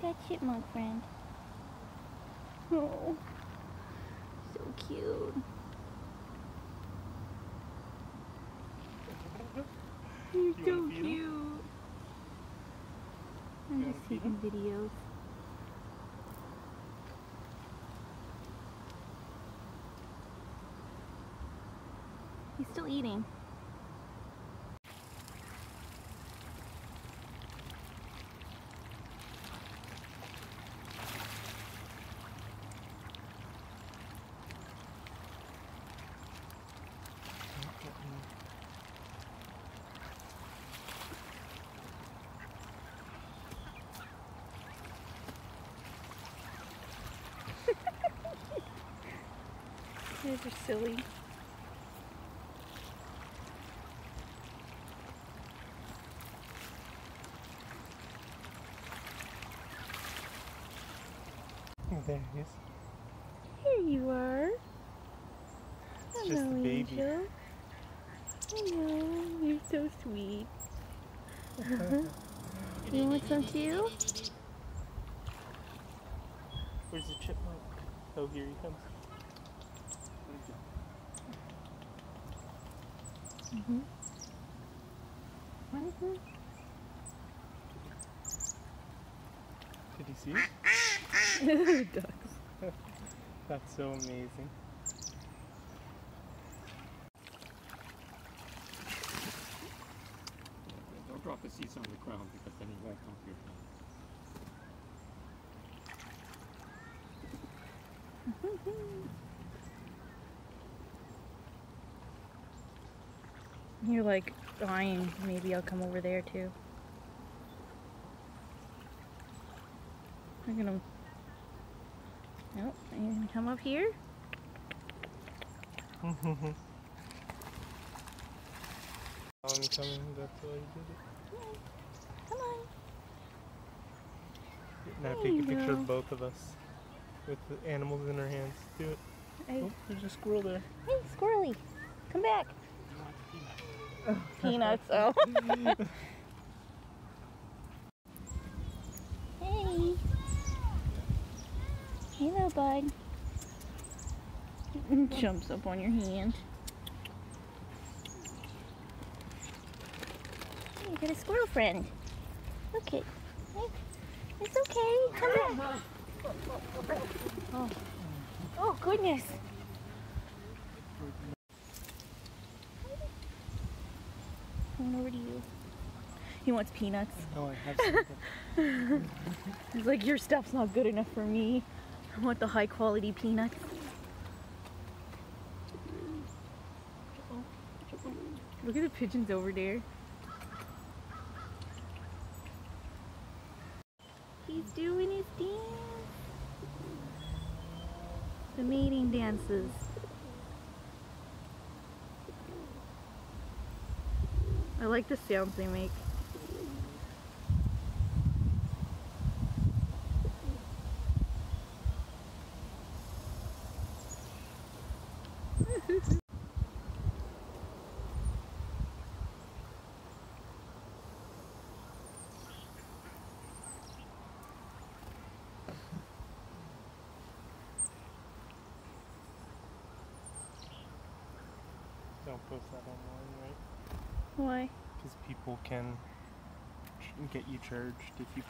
got chipmunk friend. Oh, so cute. You're so cute. I'm just taking videos. He's still eating. You guys are silly. There he is. Here you are. It's Hello, just a baby. Angel. Hello, you're so sweet. You want some too? Where's the chipmunk? Oh, here he comes. Did you see it? Ducks. That's so amazing. Don't drop the seeds on the ground because then you won't come to your hand. You're like dying. Maybe I'll come over there too. I'm gonna. Nope. Are you gonna come up here? I'm coming, that's why you did it. Come on. Now There take you a picture go. of both of us with the animals in our hands. Do it. Hey, Oh, there's a squirrel there. hey, squirrely, come back. Peanuts. Oh. Hey. Hello, bud. Jumps up on your hand. Hey, you got a squirrel friend. Look it. Hey, it's okay. Come back. Oh. Oh goodness. Coming over to you. He wants peanuts. Oh, I have something. He's like, your stuff's not good enough for me. I want the high quality peanuts. Look at the pigeons over there. He's doing his dance. The mating dances. I like the sounds they make. Don't post that online, right? Why? Because people can get you charged if you...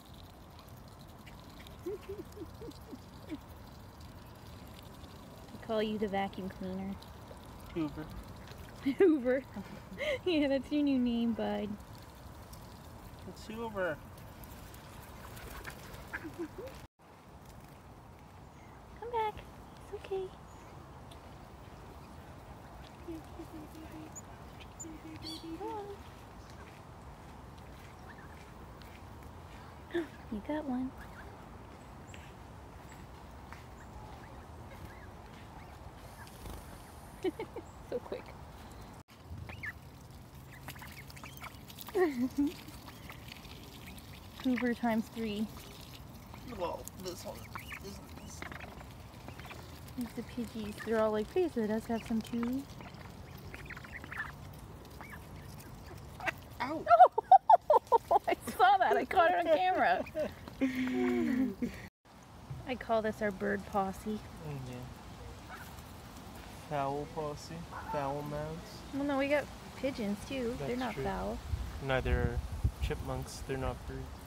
I call you the vacuum cleaner. Hoover. Hoover. Yeah, that's your new name, bud. It's Hoover. Come back. It's okay. Come on. You got one. So quick. Hoover times 3. Well, this one. There's the piggies. They're all like, please let us have some too. Ow! I saw that. I caught it on camera. I call this our bird posse. Yeah. Fowl posse. Fowl mouths. Well, no, we got pigeons too. They're That's not true. foul. Neither are chipmunks. They're not birds.